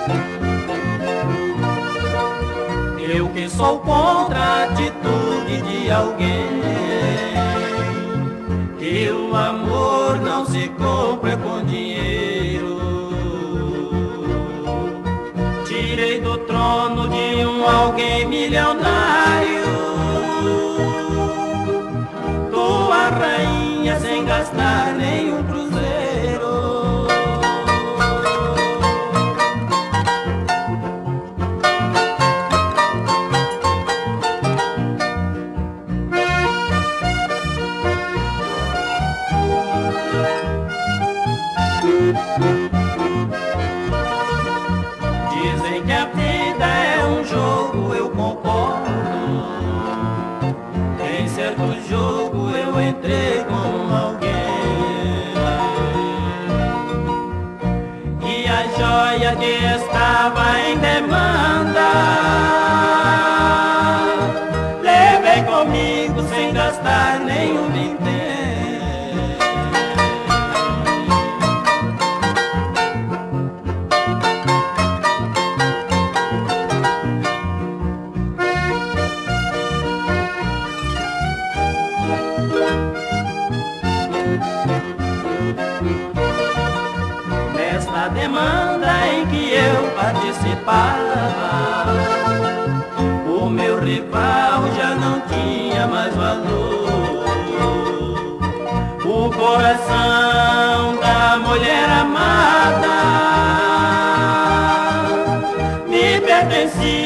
Eu que sou contra a atitude de alguém, que o amor não se compra com dinheiro. Tirei do trono de um alguém milionário, tua rainha sem gastar nenhum cruzeiro. Dizem que a vida é um jogo, eu concordo. Em certo jogo eu entrei com alguém, e a joia que estava em demanda levei comigo sem gastar nenhum vintém. Nesta demanda em que eu participava, o meu rival já não tinha mais valor. O coração da mulher amada me pertencia.